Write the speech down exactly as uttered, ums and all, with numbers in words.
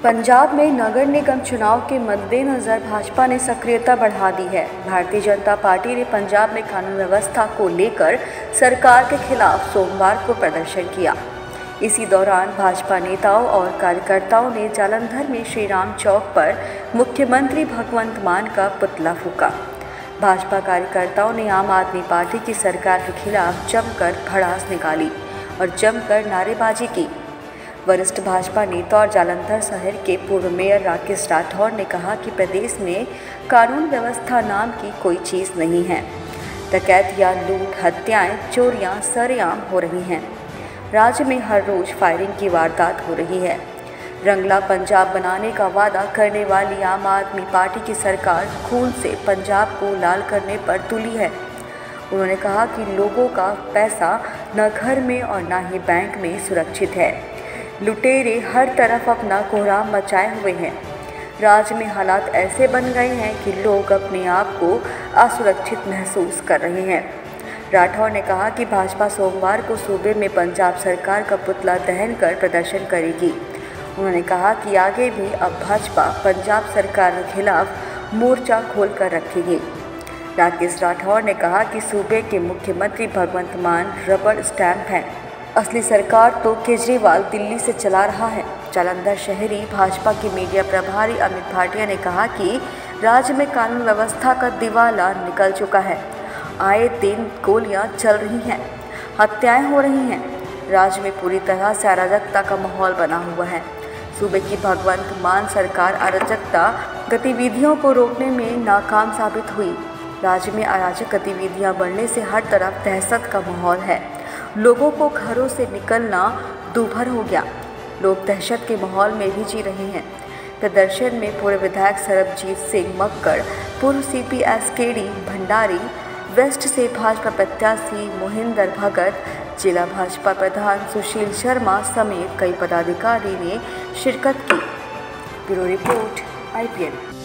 पंजाब में नगर निगम चुनाव के मद्देनजर भाजपा ने सक्रियता बढ़ा दी है। भारतीय जनता पार्टी ने पंजाब में कानून व्यवस्था को लेकर सरकार के खिलाफ सोमवार को प्रदर्शन किया। इसी दौरान भाजपा नेताओं और कार्यकर्ताओं ने जालंधर में श्री राम चौक पर मुख्यमंत्री भगवंत मान का पुतला फूंका। भाजपा कार्यकर्ताओं ने आम आदमी पार्टी की सरकार के खिलाफ जमकर भड़ास निकाली और जमकर नारेबाजी की। वरिष्ठ भाजपा नेता और जालंधर शहर के पूर्व मेयर राकेश राठौर ने कहा कि प्रदेश में कानून व्यवस्था नाम की कोई चीज़ नहीं है। डकैतियां, लूट, हत्याएं, चोरियां सरेआम हो रही हैं। राज्य में हर रोज फायरिंग की वारदात हो रही है। रंगला पंजाब बनाने का वादा करने वाली आम आदमी पार्टी की सरकार खून से पंजाब को लाल करने पर तुली है। उन्होंने कहा कि लोगों का पैसा न घर में और न ही बैंक में सुरक्षित है। लुटेरे हर तरफ अपना कोहराम मचाए हुए हैं। राज्य में हालात ऐसे बन गए हैं कि लोग अपने आप को असुरक्षित महसूस कर रहे हैं। राठौर ने कहा कि भाजपा सोमवार को सूबे में पंजाब सरकार का पुतला दहन कर प्रदर्शन करेगी। उन्होंने कहा कि आगे भी अब भाजपा पंजाब सरकार के खिलाफ मोर्चा खोल कर रखेगी। राकेश राठौर ने कहा कि सूबे के मुख्यमंत्री भगवंत मान रबड़ स्टैंप हैं। असली सरकार तो केजरीवाल दिल्ली से चला रहा है। जालंधर शहरी भाजपा के मीडिया प्रभारी अमित भाटिया ने कहा कि राज्य में कानून व्यवस्था का दिवाला निकल चुका है। आए दिन गोलियां चल रही हैं, हत्याएं हो रही हैं। राज्य में पूरी तरह से अराजकता का माहौल बना हुआ है। सूबे की भगवंत मान सरकार अराजकता गतिविधियों को रोकने में नाकाम साबित हुई। राज्य में अराजक गतिविधियां बढ़ने से हर तरफ दहशत का माहौल है। लोगों को घरों से निकलना दूभर हो गया। लोग दहशत के माहौल में भी जी रहे हैं। प्रदर्शन में पूर्व विधायक सरबजीत सिंह मक्कड़, पूर्व C P S K D Bhandari, west से भाजपा प्रत्याशी मोहिंदर भगत, जिला भाजपा प्रधान सुशील शर्मा समेत कई पदाधिकारी ने शिरकत की। Bureau report I P N.